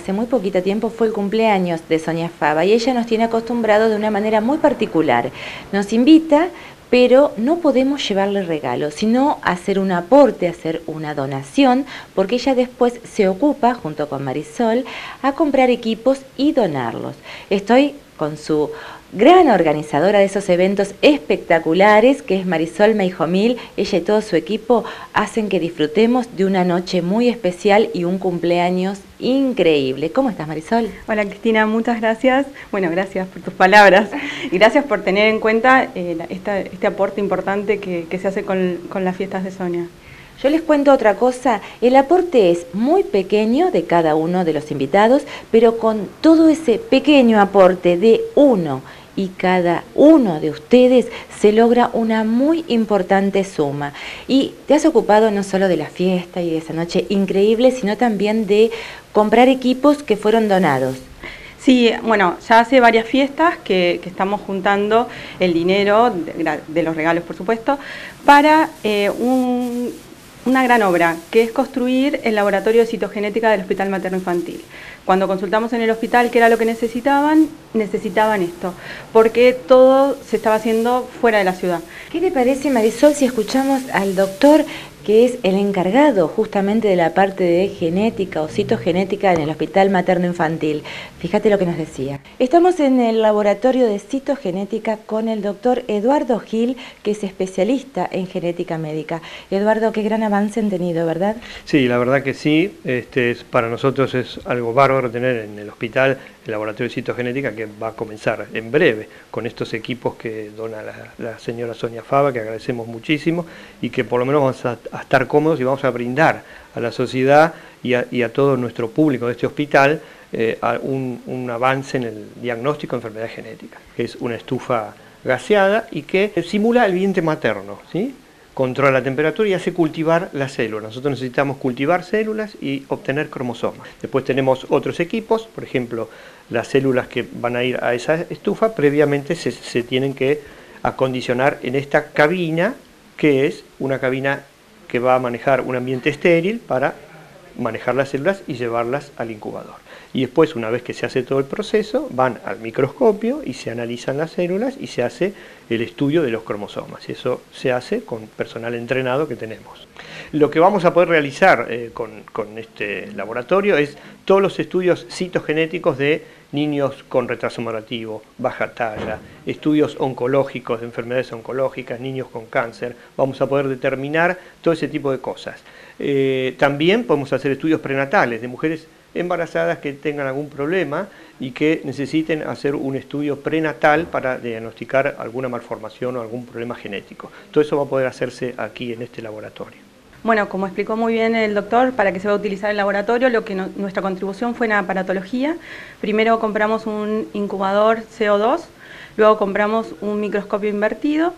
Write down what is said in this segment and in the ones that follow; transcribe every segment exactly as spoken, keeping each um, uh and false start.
hace muy poquito tiempo fue el cumpleaños de Sonia Fava y ella nos tiene acostumbrados de una manera muy particular. Nos invita, pero no podemos llevarle regalos, sino hacer un aporte, hacer una donación, porque ella después se ocupa, junto con Marisol, a comprar equipos y donarlos. Estoy con su gran organizadora de esos eventos espectaculares, que es Marisol Meijomil. Ella y todo su equipo hacen que disfrutemos de una noche muy especial y un cumpleaños increíble. ¿Cómo estás, Marisol? Hola, Cristina, muchas gracias. Bueno, gracias por tus palabras y gracias por tener en cuenta eh, esta, este aporte importante que, que se hace con, con las fiestas de Sonia. Yo les cuento otra cosa, el aporte es muy pequeño de cada uno de los invitados, pero con todo ese pequeño aporte de uno y cada uno de ustedes se logra una muy importante suma. Y te has ocupado no solo de la fiesta y de esa noche increíble, sino también de comprar equipos que fueron donados. Sí, bueno, ya hace varias fiestas que, que estamos juntando el dinero, de, de los regalos por supuesto, para eh, un... una gran obra, que es construir el laboratorio de citogenética del Hospital Materno Infantil. Cuando consultamos en el hospital qué era lo que necesitaban, necesitaban esto, porque todo se estaba haciendo fuera de la ciudad. ¿Qué te parece, Marisol, si escuchamos al doctor, que es el encargado justamente de la parte de genética o citogenética en el Hospital Materno Infantil? Fíjate lo que nos decía. Estamos en el laboratorio de citogenética con el doctor Eduardo Gil, que es especialista en genética médica. Eduardo, qué gran avance han tenido, ¿verdad? Sí, la verdad que sí. Este, es, para nosotros es algo bárbaro tener en el hospital el laboratorio de citogenética, que va a comenzar en breve con estos equipos que dona la, la señora Sonia Fava, que agradecemos muchísimo, y que por lo menos vamos a, a estar cómodos y vamos a brindar a la sociedad y a, y a todo nuestro público de este hospital eh, a un, un avance en el diagnóstico de enfermedad genética, que es una estufa gaseada y que simula el vientre materno, ¿sí? Controla la temperatura y hace cultivar las células. Nosotros necesitamos cultivar células y obtener cromosomas. Después tenemos otros equipos, por ejemplo, las células que van a ir a esa estufa previamente se, se tienen que acondicionar en esta cabina, que es una cabina que va a manejar un ambiente estéril para manejar las células y llevarlas al incubador. Y después, una vez que se hace todo el proceso, van al microscopio y se analizan las células y se hace el estudio de los cromosomas. Y eso se hace con personal entrenado que tenemos. Lo que vamos a poder realizar eh, con, con este laboratorio es todos los estudios citogenéticos de niños con retraso madurativo, baja talla, estudios oncológicos de enfermedades oncológicas, niños con cáncer. Vamos a poder determinar todo ese tipo de cosas. Eh, también podemos hacer estudios prenatales de mujeres embarazadas que tengan algún problema y que necesiten hacer un estudio prenatal para diagnosticar alguna malformación o algún problema genético. Todo eso va a poder hacerse aquí en este laboratorio. Bueno, como explicó muy bien el doctor, para que se va a utilizar el laboratorio, lo que no, nuestra contribución fue en aparatología. Primero compramos un incubador C O dos, luego compramos un microscopio invertido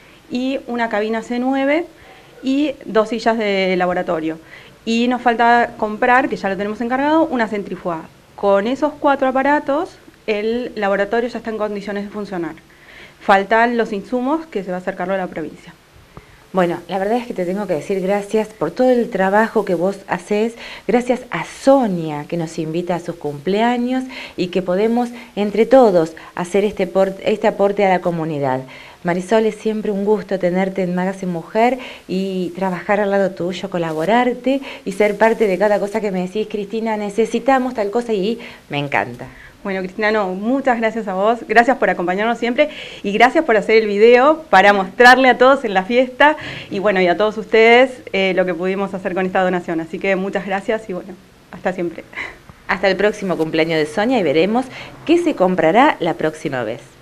y una cabina C nueve y dos sillas de laboratorio. Y nos falta comprar, que ya lo tenemos encargado, una centrífuga. Con esos cuatro aparatos, el laboratorio ya está en condiciones de funcionar. Faltan los insumos que se va a hacer cargo de la provincia. Bueno, la verdad es que te tengo que decir gracias por todo el trabajo que vos haces, gracias a Sonia, que nos invita a sus cumpleaños y que podemos entre todos hacer este, este aporte a la comunidad. Marisol, es siempre un gusto tenerte en Magazine Mujer y trabajar al lado tuyo, colaborarte y ser parte de cada cosa que me decís, Cristina, necesitamos tal cosa, y me encanta. Bueno, Cristina, no, muchas gracias a vos, gracias por acompañarnos siempre y gracias por hacer el video para mostrarle a todos en la fiesta y bueno, y a todos ustedes eh, lo que pudimos hacer con esta donación. Así que muchas gracias y bueno, hasta siempre. Hasta el próximo cumpleaños de Sonia y veremos qué se comprará la próxima vez.